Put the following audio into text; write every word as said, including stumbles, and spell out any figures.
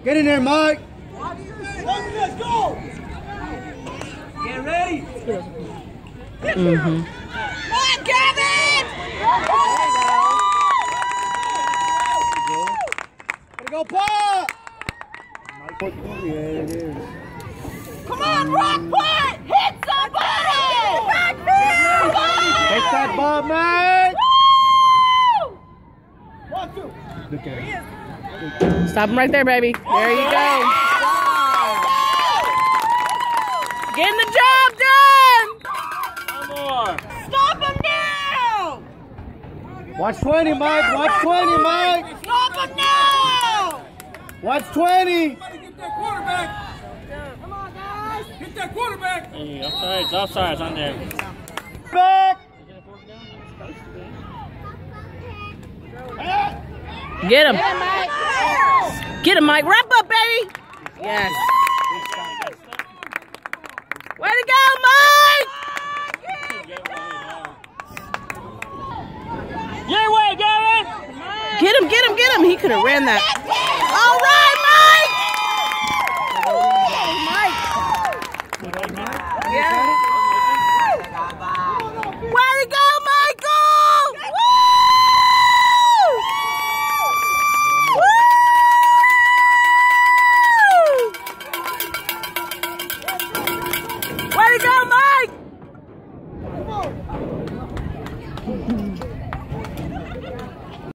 Get in there, Mike. Let's go. Get ready. Mm-hmm. Come on, Kevin. Gotta go, Pop. Yeah, it is. Come on, Rockport! Hit somebody! Take that ball, Mike. One, two. Look at him. Stop him right there, baby. There you go. Getting the job done. One more. Stop him now! Watch twenty, Mike. Watch twenty, Mike. Stop him now! Watch twenty. Get that quarterback. Come on, guys. Hit that quarterback. Hey, offside, offside on there. Back. Get him. Get him, Mike. Wrap up, baby. Yes. Way to go, Mike. Your way, Gavin. Get him, get him, get him. He could have ran that.